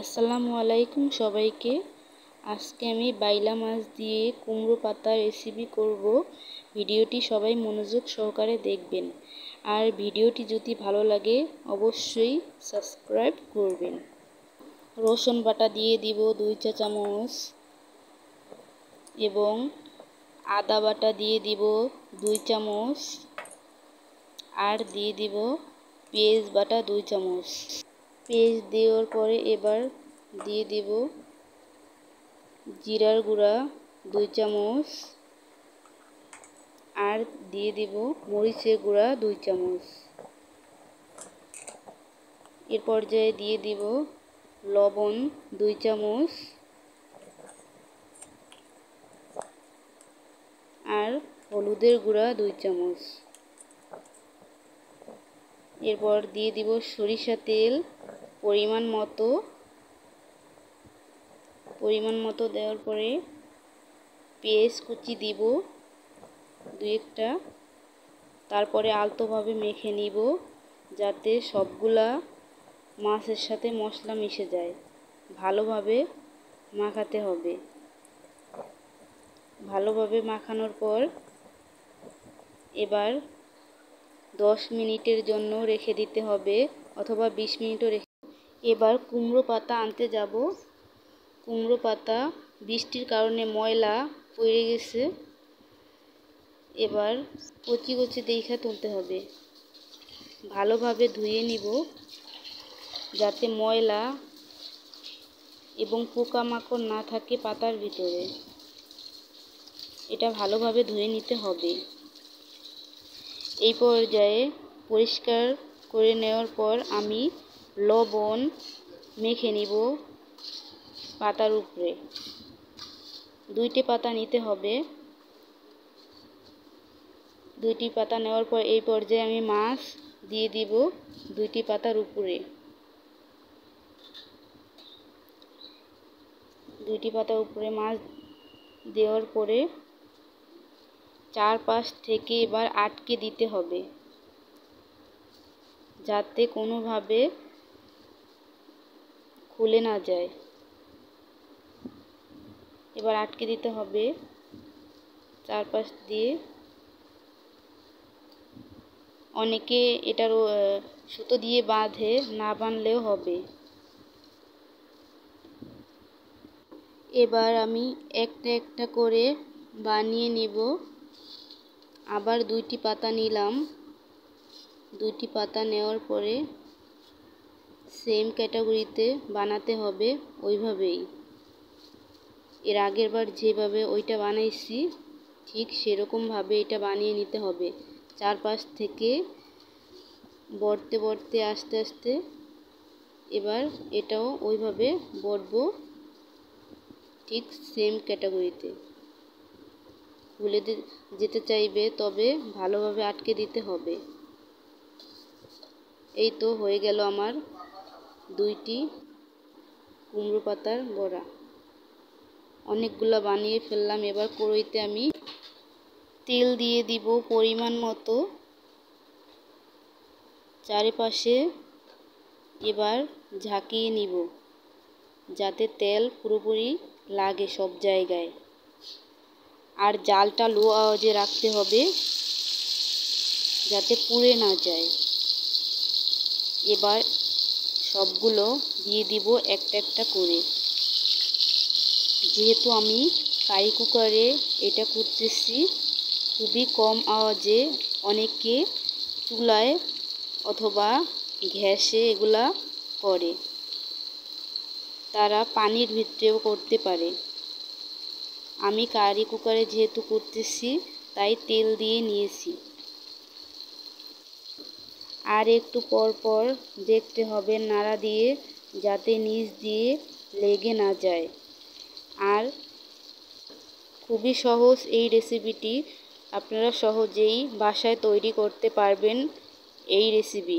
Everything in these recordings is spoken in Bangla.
আসসালামু আলাইকুম সবাইকে। আজকে আমি বাইলা মাছ দিয়ে কুমড়ো পাতা রেসিপি করব। ভিডিওটি সবাই মনোযোগ সহকারে দেখবেন, আর ভিডিওটি যদি ভালো লাগে অবশ্যই সাবস্ক্রাইব করবেন। রসুন বাটা দিয়ে দিব 2 চা চামচ এবং আদা বাটা দিয়ে দিব 2 চামচ, আর দিয়ে দিব পেঁয়াজ বাটা 2 চামচ। পেঁয়াজ দেওয়ার পরে এবার দিয়ে দিব জিরার গুঁড়া 2 চামচ, আর দিয়ে দিব মরিচের গুঁড়া 2 চামচ। এর পর্যায়ে দিয়ে দিব লবণ 2 চামচ আর হলুদের গুঁড়া 2 চামচ। এরপর দিয়ে দিব সরিষা তেল পরিমাণ মতো দেওয়ার পরে পেঁয়াজ কুচি দিব 2-একটা। তারপরে আলতোভাবে মেখে নিব যাতে সবগুলা মাছের সাথে মশলা মিশে যায়। ভালোভাবে মাখাতে হবে। ভালোভাবে মাখানোর পর এবার 10 মিনিটের জন্য রেখে দিতে হবে, অথবা 20 মিনিটও রেখে। এবার কুমড়ো পাতা আনতে যাব। কুমড়ো পাতা বৃষ্টির কারণে ময়লা পড়ে গেছে। এবার কচি কচি দেখে তুলতে হবে। ভালোভাবে ধুয়ে নিব যাতে ময়লা এবং পোকামাকড় না থাকে পাতার ভিতরে। এটা ভালোভাবে ধুয়ে নিতে হবে। এই পর্যায়ে পরিষ্কার করে নেওয়ার পর আমি লবণ মেখে নিব পাতার উপরে। 2টি পাতা নিতে হবে। 2টি পাতা নেওয়ার পর এই পর্যায়ে আমি মাছ দিয়ে দিব 2টি পাতার উপরে। 2টি পাতার উপরে মাছ দেওয়ার পরে চারপাশ থেকে এবার আটকে দিতে হবে যাতে কোনোভাবে খুলে না যায়। এবার আটকে দিতে হবে চারপাশ দিয়ে। অনেকে এটার সুতো দিয়ে বাঁধে, না বাঁধলেও হবে। এবার আমি একটা একটা করে বানিয়ে নিব। আবার 2টি পাতা নিলাম। 2টি পাতা নেওয়ার পরে সেম ক্যাটাগরিতে বানাতে হবে ওইভাবেই। এর আগের বার যেভাবে ওইটা বানাইছি ঠিক সেরকমভাবে এটা বানিয়ে নিতে হবে। চারপাশ থেকে বড়তে বড়তে আস্তে আস্তে এবার এটাও ওইভাবে বড়বো, ঠিক সেম ক্যাটাগরিতে। খুলে যেতে চাইবে তবে ভালোভাবে আটকে দিতে হবে। এই তো হয়ে গেল আমার 2টি কুমড়ো পাতার বড়া। অনেকগুলো বানিয়ে ফেললাম। এবার কড়াইতে আমি তেল দিয়ে দিব পরিমাণ মতো। চারিপাশে এবার ঝাঁকিয়ে নিব যাতে তেল পুরোপুরি লাগে সব জায়গায়। আর জালটা লো আওয়াজে রাখতে হবে যাতে পুড়ে না যায়। এবার সবগুলো দিয়ে দিব একটা একটা করে। যেহেতু আমি কারি কুকারে এটা করতেছি, খুবই কম আওয়াজে। অনেকে চুলায় অথবা গ্যাসে এগুলা করে, তারা পানির ভিতরেও করতে পারে। আমি কারি কুকারে যেহেতু করতেছি তাই তেল দিয়ে নিয়েছি। আর একটু পর পর দেখতে হবে নাড়া দিয়ে যাতে নিচ দিয়ে লেগে না যায়। আর খুবই সহজ এই রেসিপিটি, আপনারা সহজেই বাসায় তৈরি করতে পারবেন। এই রেসিপি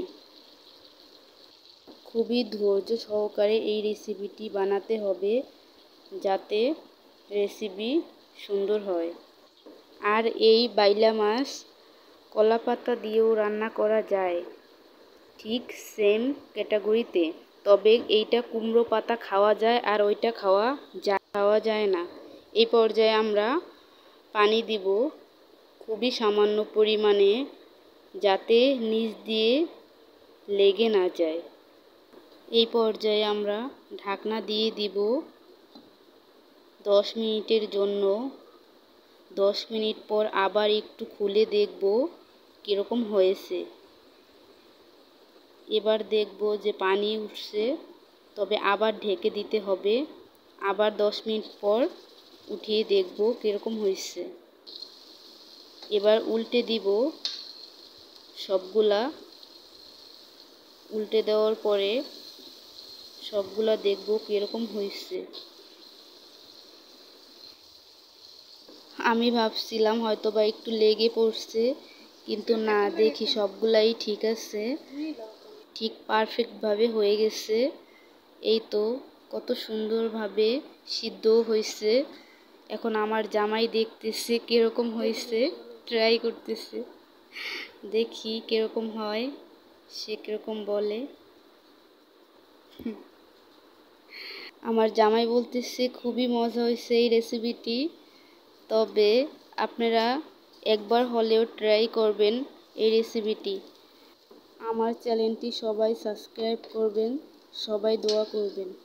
খুবই ধৈর্য সহকারে এই রেসিপিটি বানাতে হবে যাতে রেসিপি সুন্দর হয়। আর এই বাইলা মাছ কলা পাতা দিয়েও রান্না করা যায়, ঠিক সেম ক্যাটাগরিতে। তবে এইটা কুমড়ো পাতা খাওয়া যায় আর ওইটা খাওয়া যায় না। এই পর্যায়ে আমরা পানি দিব খুবই সামান্য পরিমাণে, যাতে নিচ দিয়ে লেগে না যায়। এই পর্যায়ে আমরা ঢাকনা দিয়ে দিব 10 মিনিটের জন্য। 10 মিনিট পর আবার একটু খুলে দেখব কীরকম হয়েছে। এবার দেখব যে পানি উঠছে, তবে আবার ঢেকে দিতে হবে। আবার 10 মিনিট পর উঠিয়ে দেখব কীরকম হয়েছে। এবার উল্টে দিব সবগুলা। উল্টে দেওয়ার পরে সবগুলা দেখব কীরকম হয়েছে। আমি ভাবছিলাম হয়তোবা একটু লেগে পড়ছে, কিন্তু না, দেখি সবগুলাই ঠিক আছে, ঠিক পারফেক্টভাবে হয়ে গেছে। এই তো কত সুন্দরভাবে সিদ্ধও হয়েছে। এখন আমার জামাই দেখতেছে কীরকম হয়েছে, ট্রাই করতেছে, দেখি কীরকম হয়, সে কীরকম বলে। আমার জামাই বলতেছে খুবই মজা হয়েছে এই রেসিপিটি। তবে আপনারা একবার হলেও ট্রাই করবেন এই রেসিপিটি। আমার চ্যানেলটি সবাই সাবস্ক্রাইব করবেন, সবাই দোয়া করবেন।